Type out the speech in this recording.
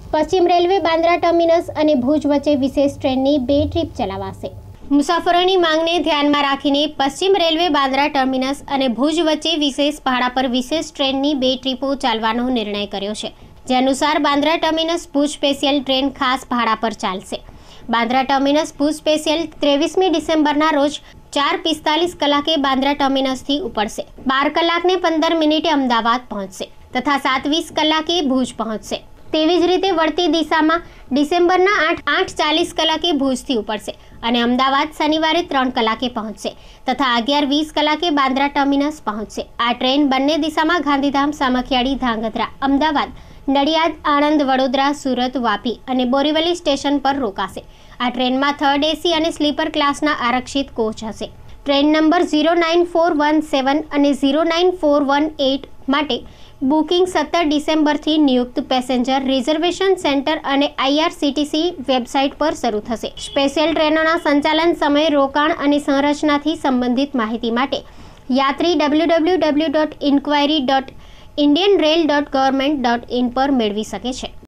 પશ્ચિમ railway Bandra terminus અને ભુજ વચ્ચે વિશેષ ટ્રેનની 2 ટ્રીપ ચલાવાશે। મુસાફરોની માંગને ધ્યાનમાં રાખીને પશ્ચિમ રેલવે બાંદ્રા ટર્મિનસ અને ભુજ વચ્ચે વિશેષ ભાડા પર વિશેષ ટ્રેનની 2 ટ્રીપો ચાલવાનો નિર્ણય કર્યો છે। જે અનુસાર Bandra terminus Bhuj special train ખાસ ભાડા પર ચાલશે। બાંદ્રા ટર્મિનસ ભુજ સ્પેશિયલ 23મી ડિસેમ્બરના રોજ 4:45 કલાકે બાંદ્રા ટર્મિનસથી ઉપડશે, 12 કલાકને 15 મિનિટે અમદાવાદ પહોંચશે તથા 7:20 કલાકે ભુજ પહોંચશે। તેવી જ રીતે વળતી દિશામાં ડિસેમ્બરના 8:40 કલાકે ભુજથી ઉપડશે અને અમદાવાદ શનિવારે 3 કલાકે પહોંચશે તથા 11:20 કલાકે બાંદ્રા ટર્મિનસ પહોંચશે। આ ટ્રેન બંને દિશામાં ગાંધીધામ, સામખિયાળી, ધાંગધ્રા, અમદાવાદ, નડિયાદ, આણંદ, વડોદરા, સુરત, વાપી અને બોરીવલી સ્ટેશન પર રોકાશે। આ ટ્રેનમાં 3rd AC અને સ્લીપર ક્લાસના આરક્ષિત કોચ હશે। ટ્રેન નંબર 09417 અને 09418 માટે બુકિંગ 17 ડિસેમ્બરથી નિયુક્ત પેસેન્જર રિઝર્વેશન સેન્ટર અને IRCTC વેબસાઇટ પર શરૂ થશે। સ્પેશિયલ ટ્રેનોના સંચાલન સમય, રોકાણ અને સંરચનાથી સંબંધિત માહિતી માટે યાત્રી www.inquiry.indianrail.government.in પર મેળવી શકે છે।